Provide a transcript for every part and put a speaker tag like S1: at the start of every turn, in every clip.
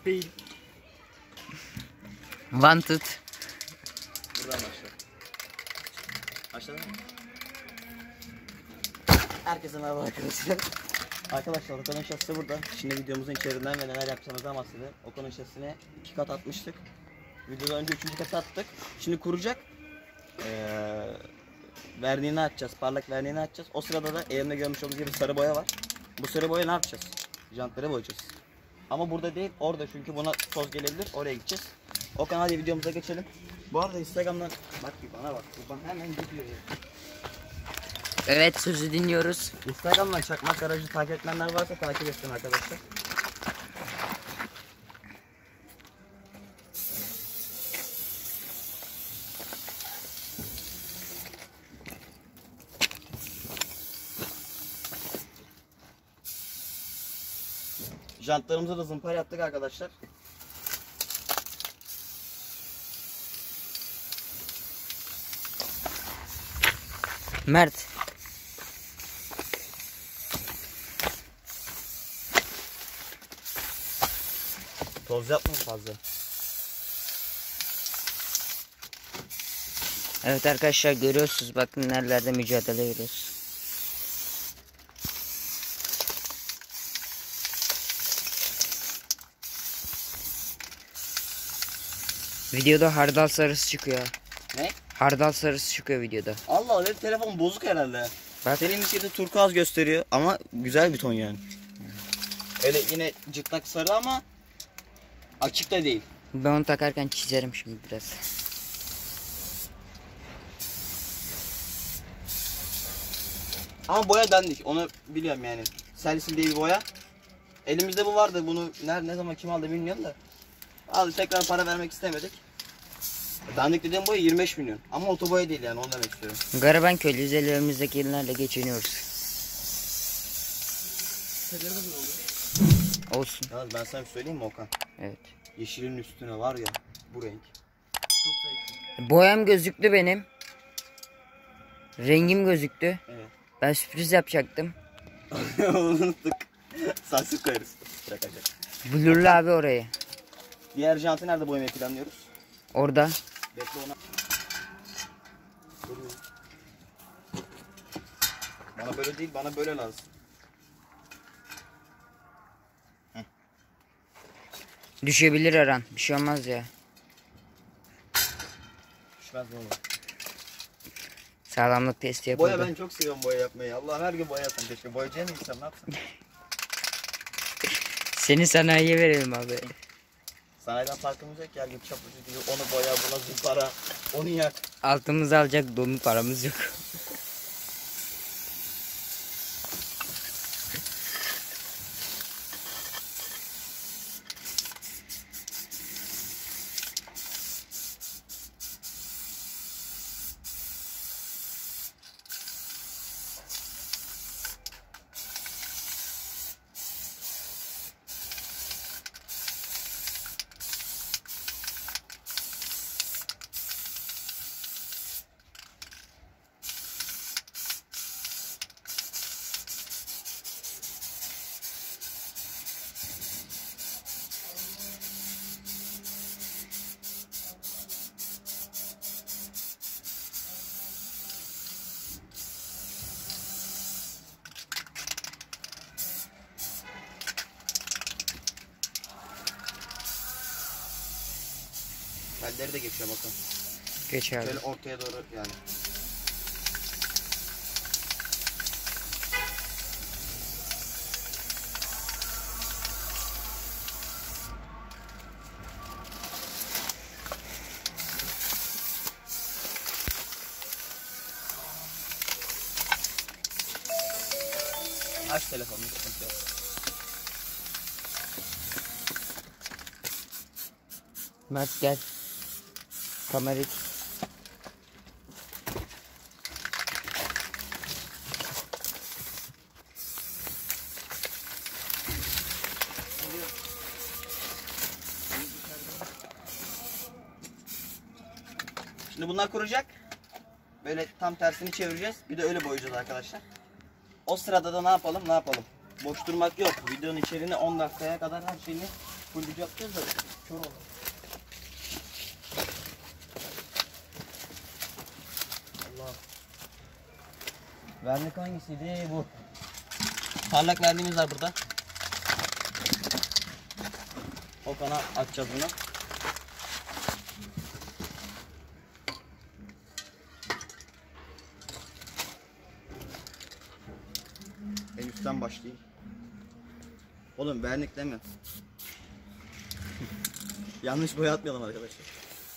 S1: Değil.
S2: Wanted.
S1: Buradan başla. Başladın mı? Herkese merhaba arkadaşlar. Arkadaşlar Okan'ın şasisi burada. Şimdi videomuzun içeriğinden ve neler yapacağımızdan bahsedelim. Okan'ın şasisine 2 kat atmıştık. Videoda önce 3. kat attık. Şimdi kuracak. Verniğini açacağız. Parlak verniğini açacağız. O sırada da elimde görmüş olduğunuz gibi sarı boya var. Bu sarı boya ne yapacağız? Jantları boyayacağız. Ama burada değil, orada, çünkü buna toz gelebilir. Oraya gideceğiz. Okan, hadi videomuza geçelim. Bu arada Instagram'dan bak, bir bana bak. Bu bana hemen gidiyor ya.
S2: Evet, sözü dinliyoruz.
S1: Instagram'dan Çakmak Garajı takip etmenler varsa takip etsin arkadaşlar. Jantlarımıza da zımpara yaptık arkadaşlar.
S2: Mert.
S1: Toz yapmayın fazla.
S2: Evet arkadaşlar, görüyorsunuz, bakın nerelerde mücadele veriyoruz. Videoda hardal sarısı çıkıyor.
S1: Ne?
S2: Hardal sarısı çıkıyor videoda.
S1: Allah Allah, benim telefon bozuk herhalde.
S2: Bak.
S1: Senin de turkuaz gösteriyor ama güzel bir ton yani. Öyle yine cıtlak sarı ama açık da değil.
S2: Ben onu takarken çizerim şimdi biraz.
S1: Ama boya dandik, onu biliyorum yani. Selsil diye bir boya. Elimizde bu vardı, bunu ne zaman kim aldı bilmiyorum da. Aldık, tekrar para vermek istemedik. Dandik dediğim boya 25 milyon. Ama otoboya değil yani, onu demek istiyorum.
S2: Gariban köylüyüz, ellerimizdekilerle geçiniyoruz. Olsun.
S1: Yalnız ben sana bir söyleyeyim mi Okan?
S2: Evet.
S1: Yeşilin üstüne var ya bu renk.
S2: Boyam gözüktü benim. Rengim gözüktü.
S1: Evet.
S2: Ben sürpriz yapacaktım.
S1: Unuttuk. Sansür koyarız. Bırakacak.
S2: Blurlu abi orayı.
S1: Diğer jantı nerede boyamayı planlıyoruz?
S2: Orada.
S1: Bekle ona. Bana böyle değil, bana böyle lazım.
S2: Düşebilir Aran. Bir şey olmaz ya.
S1: Düşmez mi oğlum?
S2: Sağlamlık testi yapıldı.
S1: Boya, ben çok seviyorum boya yapmayı. Allah'ım, her gün boya yapsam keşke. Boyacıya ne gitsem, ne yapsam?
S2: Seni sanayiye verelim abi.
S1: Sanayiden farkımız yok, gel gibi çapıcı gibi onu boya, buna zımpara, onu yak.
S2: Altımızı alacak donu paramız yok.
S1: Telleri de geçiyor bakın.
S2: Geç abi.
S1: Şöyle ortaya doğru yani. Aç telefonunu, sıkıntı yok.
S2: Mert gel. Kamerayı tut.
S1: Şimdi bunlar kuracak. Böyle tam tersini çevireceğiz. Bir de öyle boyayacağız arkadaşlar. O sırada da ne yapalım? Boş durmak yok. Videonun içeriğini 10 dakikaya kadar her şeyini Full gücü yapacağız da kör olur. Allah. Vernik hangisiydi? Bu. Parlak verdiğimiz var burada. O kana açacağız bunu. En üstten başlayayım. Oğlum vernik deme. Yanlış boya atmayalım arkadaşlar.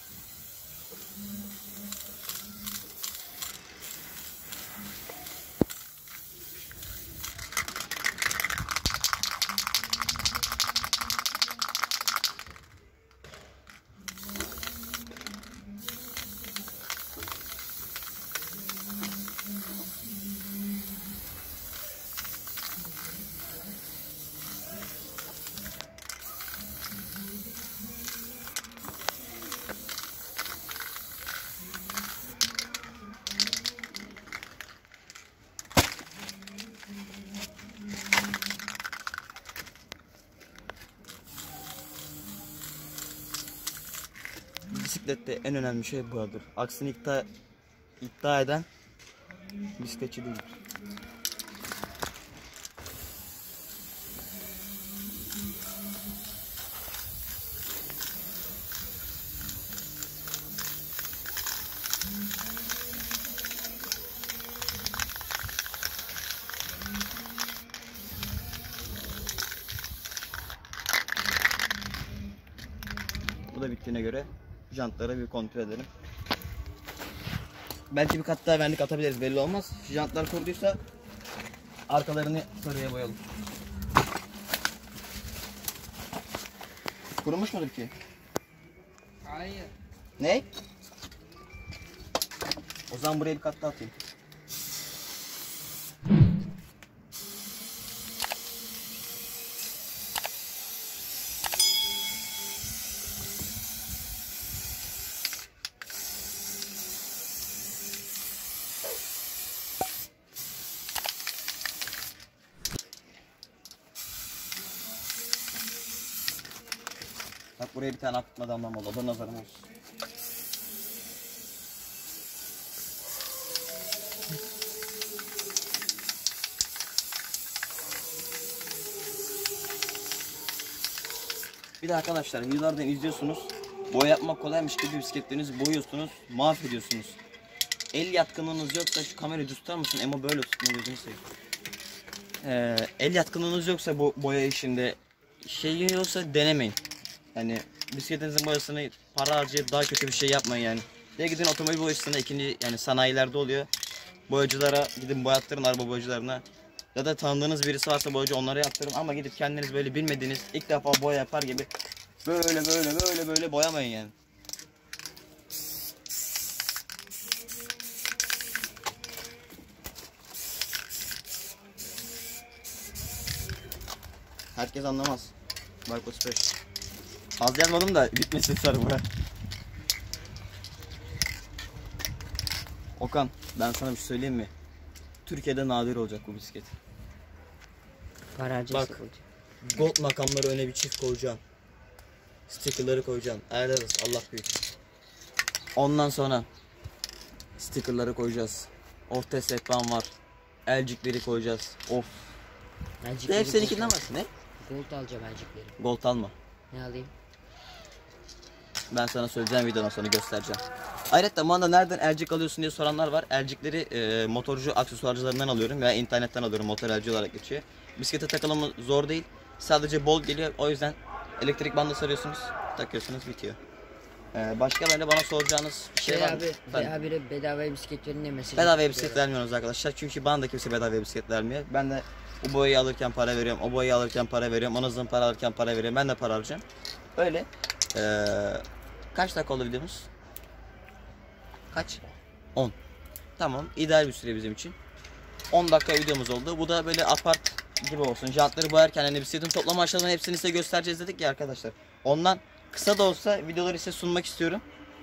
S1: Bisiklette en önemli şey budur. Aksini iddia eden bisikletçi değildir. Bu da bittiğine göre jantlara bir kontrol edelim. Belki bir kat daha vernik atabiliriz, belli olmaz. Jantlar kuruduysa arkalarını sarıya boyayalım. Kurumuş mudur ki?
S2: Hayır.
S1: Ne? O zaman buraya bir kat daha atayım. Bak buraya bir tane akıtma damlam oldu. O da nazarım olsun. Bir de arkadaşlar yıllardan izliyorsunuz. Boya yapmak kolaymış gibi bisikletlerinizi boyuyorsunuz, mahvediyorsunuz. El yatkınlığınız yoksa şu kamerayı tutar mısın? Ama böyle tutma gözünü seveyim. El yatkınlığınız yoksa bu boya işinde şey yoksa denemeyin. Yani bisikletinizin boyasını para harcayıp daha kötü bir şey yapmayın yani. Ya gidin otomobil boyasına, ikinci yani sanayilerde oluyor. Boyacılara gidin boyattırın, araba boyacılarına. Ya da tanıdığınız birisi varsa boyacı, onlara yaptırın, ama gidip kendiniz böyle bilmediğiniz ilk defa boya yapar gibi böyle boyamayın yani. Herkes anlamaz. Barkos 5. Az yazmadım da bitmesin sarı bura. Okan, ben sana bir şey söyleyeyim mi? Türkiye'de nadir olacak bu bisiklet.
S2: Para
S1: Bak,
S2: harcayacak.
S1: gold makamları öne bir çift koyacaksın. Stickerları koyacaksın. Ayarlarız, Allah büyük. Ondan sonra stickerları koyacağız. Orta sekban var. Elcikleri koyacağız. Of.
S2: Elcikleri
S1: Hep seninkinden
S2: gold-
S1: var. Ne?
S2: Gold alacağım elcikleri.
S1: Gold alma.
S2: Ne alayım?
S1: Ben sana söyleyeceğim, videodan sonra göstereceğim. Ayrıca bana nereden elcik alıyorsun diye soranlar var. Elcikleri motorcu aksesuarcılarından alıyorum veya internetten alıyorum. Motor elci olarak geçiyor. Bisiklete takılımı zor değil. Sadece bol geliyor. O yüzden elektrik bandı sarıyorsunuz, takıyorsunuz, bitiyor. Başka böyle bana soracağınız bir şey var mı?
S2: Abi,
S1: Ben-
S2: abi bedavaya bisiklet verinde mesaj.
S1: Bedavaya bisiklet vermiyoruz arkadaşlar. Çünkü bana da kimse bedavaya bisiklet vermiyor. Ben de o boyayı alırken para veriyorum. O boyayı alırken para veriyorum. Ona zın para alırken para veriyorum. Ben de para harcıyorum. Öyle. Kaç dakika oldu videomuz? Kaç? 10. Tamam. İdeal bir süre bizim için. 10 dakika videomuz oldu. Bu da böyle apart gibi olsun. Jantları boyarken hani bisikletin toplama aşamalarının hepsini size göstereceğiz dedik ya arkadaşlar. Ondan kısa da olsa videoları size sunmak istiyorum.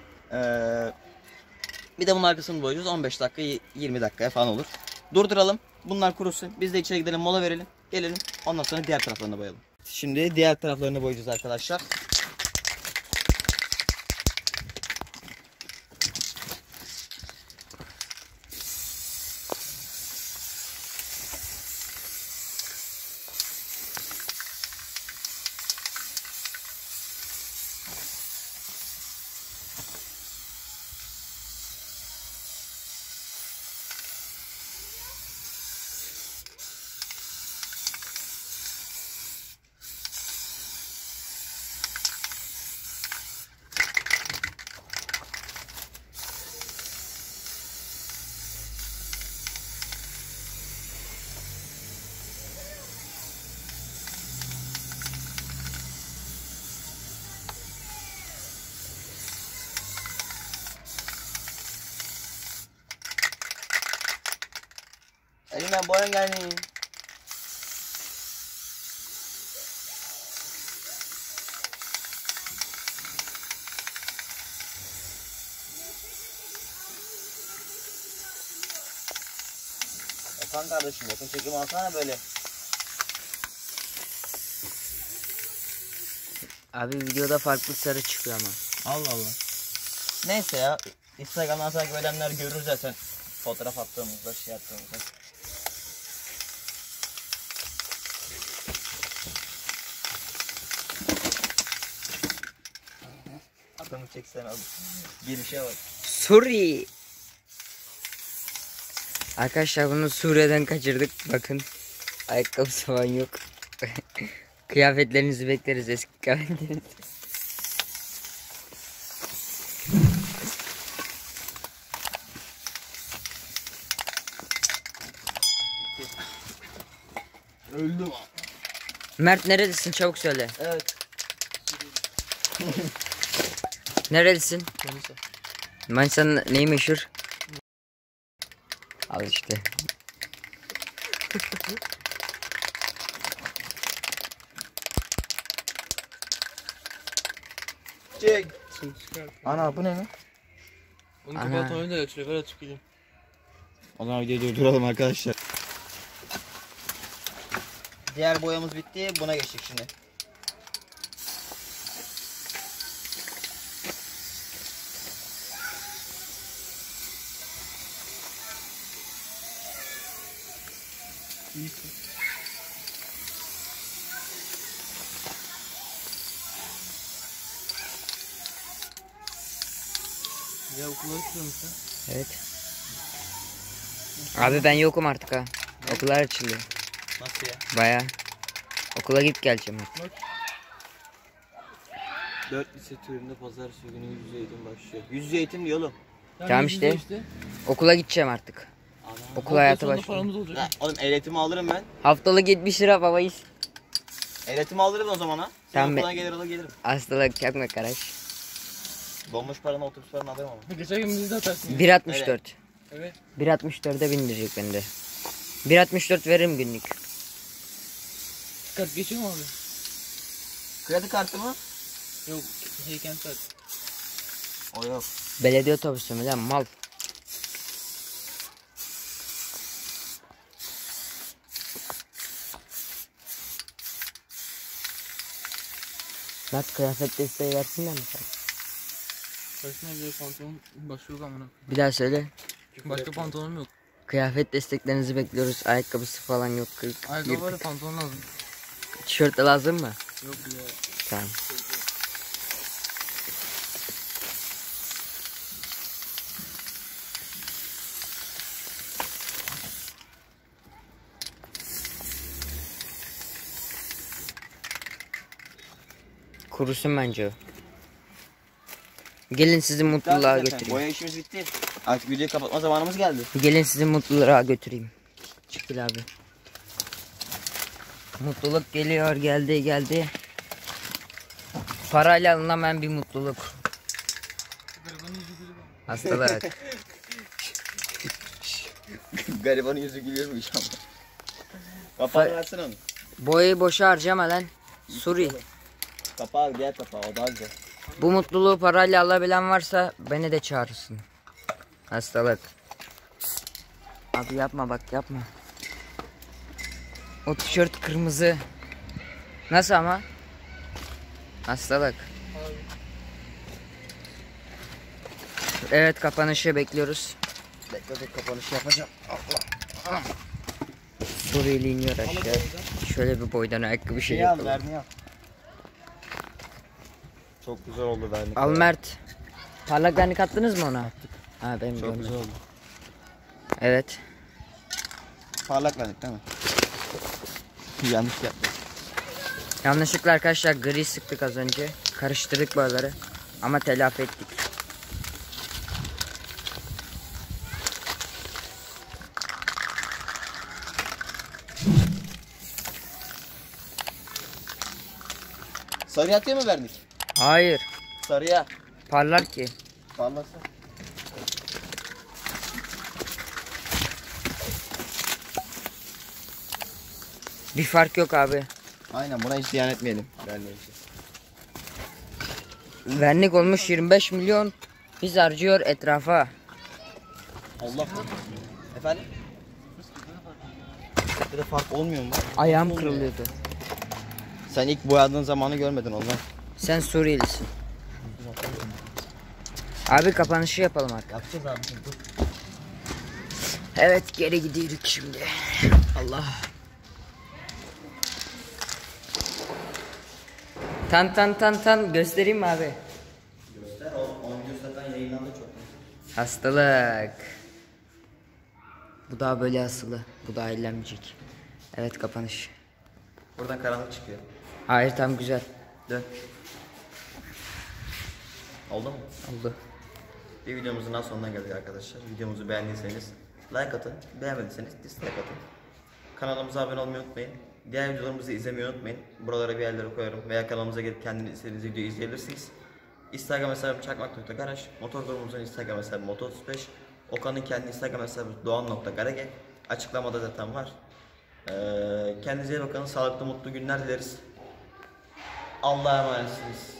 S1: Bir de bunun arkasını boyayacağız. 15 dakika 20 dakikaya falan olur. Durduralım. Bunlar kurusun. Biz de içeri gidelim, mola verelim. Gelelim. Ondan sonra diğer taraflarına boyayalım. Şimdi diğer taraflarını boyayacağız arkadaşlar. Elimden boya geldi. Efendim kardeşim, yakın çekim alsana böyle.
S2: Abi videoda farklı sarı çıkıyor ama.
S1: Allah Allah. Neyse ya, Instagram'dan takip edenler görür zaten fotoğraf attığımızda, şey yaptığımızda. Adamı çeksen abi. Girişe bak.
S2: Suri. Arkadaşlar bunu Suriye'den kaçırdık. Bakın. Ayakkabısı falan yok. Kıyafetlerinizi bekleriz, eski kıyafetlerinizi.
S1: Öldüm.
S2: Mert nerelisin, çabuk söyle.
S1: Evet.
S2: Nerelisin? Manisa'nın neyi meşhur? Al işte.
S1: Çek. Ana bu ne mi?
S3: Onu
S2: Ana.
S3: kapat oyunu da götürüyor. Ver açıp gideyim.
S1: O zaman videoyu durduralım arkadaşlar. Diğer boyamız bitti. Buna geçtik şimdi.
S3: Ya okula açıyor musun?
S2: Evet. Abi ben yokum artık ha. Okullar açılıyor.
S1: Nasıl ya?
S2: Baya. Okula gidip geleceğim artık.
S1: 4 lise türünde pazartesi günü yüz yüze eğitim başlıyor. Yüz yüze eğitim diyor oğlum.
S2: Tamam işte. Okula gideceğim artık. Okul hayatı başlıyor.
S3: Paramız olacak.
S1: Ha, oğlum ehliyetimi alırım ben.
S2: Haftalık 70 lira babayız.
S1: Ehliyetimi alırım o zaman ha. Sen
S2: Tamam be.
S1: okuldan gelir gelirim.
S2: Hastalık yapma kardeş.
S1: Dolmuş paranı, otobüs paranı alırım ama.
S3: Geçen gün bizi de atarsın.
S2: 1.64.
S3: Evet.
S2: 1.64'e bindirecek beni de. 1.64 veririm günlük.
S3: Kart geçiyor mu abi?
S1: Kredi kartı mı?
S3: Yok. Heyken kart.
S1: O yok.
S2: Belediye otobüsü mü lan mal? Mert kıyafet desteği versinler mi sen?
S3: Başına bir pantolon. Başka yok amına.
S2: Bir daha söyle.
S3: Başka pantolonum yok.
S2: Kıyafet desteklerinizi bekliyoruz. Ayakkabısı falan yok.
S3: Ayakkabı var da pantolon lazım.
S2: Tişört de lazım mı?
S3: Yok ya.
S2: Tamam. Kurusun bence o. Gelin sizi mutluluğa
S1: Zaten
S2: götüreyim.
S1: boya işimiz bitti. Artık videoyu kapatma zamanımız geldi.
S2: Gelin sizi mutluluğa götüreyim. Çıkıl abi. Mutluluk geliyor, geldi. Parayla alınamayan bir mutluluk. Hastalık.
S1: Garibanın yüzü gülüyormuş ama. Kapağı versene onu.
S2: Boyayı boşa harcama lan. Suri.
S1: Kapağı, diğer kapağı, o daha güzel.
S2: Bu mutluluğu parayla alabilen varsa beni de çağırsın. Hastalık. Abi yapma bak yapma. O tişört kırmızı. Nasıl ama? Hastalık. Evet, kapanışı bekliyoruz.
S1: Bekle kapanışı yapacağım. Allah.
S2: Suriyeli iniyor aşağı. Şöyle bir boydan ayakkabı şey
S1: Şey al
S2: yapalım.
S1: verniği al. Çok güzel oldu vernik.
S2: Al Mert. Parlak vernik attınız mı ona? Ha benim
S1: Çok
S2: görmedim.
S1: güzel oldu.
S2: Evet.
S1: Parlak vernik değil mi? Yanlış yaptım.
S2: Yanlışlıkla arkadaşlar gri sıktık az önce. Karıştırdık boyaları. Ama telafi ettik.
S1: Sarıya atıyor mu vernik?
S2: Hayır.
S1: Sarıya.
S2: Parlar ki.
S1: Parlasın.
S2: Bir fark yok abi.
S1: Aynen buna hiç ziyan etmeyelim. Verniği.
S2: Vernik olmuş 25 milyon. Biz harcıyor etrafa.
S1: Allah. Efendim? Bir de fark olmuyor mu?
S2: Ayağım kırılıyordu.
S1: Sen ilk boyadığın zamanı görmedin ondan.
S2: Sen Suriyelisin. Abi kapanışı yapalım artık.
S1: Yapacağız abi. Dur.
S2: Evet, geri gidiyoruz şimdi. Allah. Tan göstereyim mi abi?
S1: Göster. O video zaten yayınlandı çok.
S2: Hastalık. Bu daha böyle asılı. Bu daha ellenmeyecek. Evet, kapanış.
S1: Buradan karanlık çıkıyor.
S2: Hayır, tam güzel.
S1: Dön. Oldu mu?
S2: Oldu.
S1: Bir videomuzun daha sonuna geldik arkadaşlar. Videomuzu beğendiyseniz like atın. Beğenmediyseniz dislike atın. Kanalımıza abone olmayı unutmayın. Diğer videolarımızı izlemeyi unutmayın. Buralara bir yerlere koyarım. Veya kanalımıza gelip kendiniz istediğiniz videoyu izleyebilirsiniz. Instagram hesabım çakmak.garaj. Motor grubumuzun Instagram hesabı Moto35. Okan'ın kendi Instagram hesabı doğan.garage. Açıklamada zaten var. Kendinize iyi bakın. Sağlıklı mutlu günler dileriz. Allah'a emanetsiniz.